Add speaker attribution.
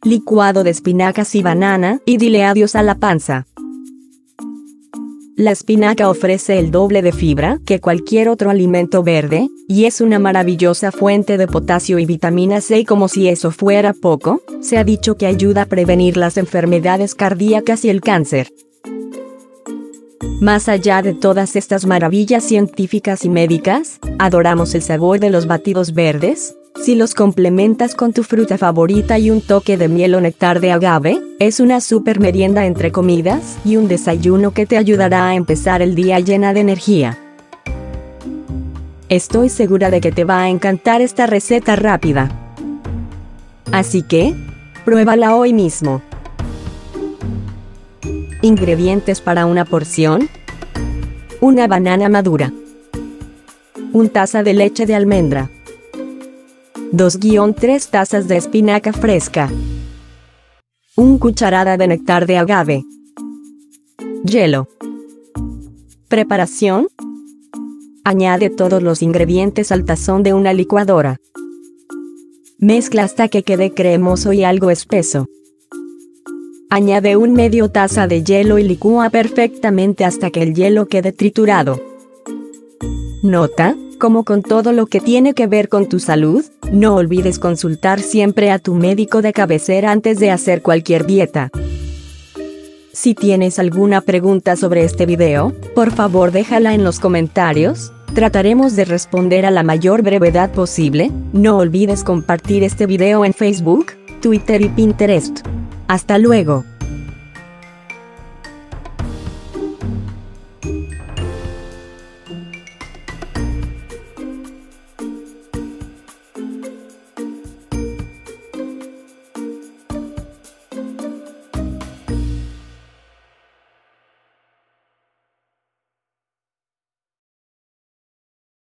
Speaker 1: licuado de espinacas y banana, y dile adiós a la panza. La espinaca ofrece el doble de fibra que cualquier otro alimento verde, y es una maravillosa fuente de potasio y vitamina C, y como si eso fuera poco, se ha dicho que ayuda a prevenir las enfermedades cardíacas y el cáncer. Más allá de todas estas maravillas científicas y médicas, adoramos el sabor de los batidos verdes. Si los complementas con tu fruta favorita y un toque de miel o néctar de agave, es una super merienda entre comidas y un desayuno que te ayudará a empezar el día llena de energía. Estoy segura de que te va a encantar esta receta rápida. Así que, pruébala hoy mismo. Ingredientes para una porción: una banana madura, 1 taza de leche de almendra, 2-3 tazas de espinaca fresca, 1 cucharada de néctar de agave, hielo. Preparación: añade todos los ingredientes al tazón de una licuadora. Mezcla hasta que quede cremoso y algo espeso. Añade 1 medio taza de hielo y licúa perfectamente hasta que el hielo quede triturado. Nota: como con todo lo que tiene que ver con tu salud, no olvides consultar siempre a tu médico de cabecera antes de hacer cualquier dieta. Si tienes alguna pregunta sobre este video, por favor déjala en los comentarios, trataremos de responder a la mayor brevedad posible. No olvides compartir este video en Facebook, Twitter y Pinterest. ¡Hasta luego!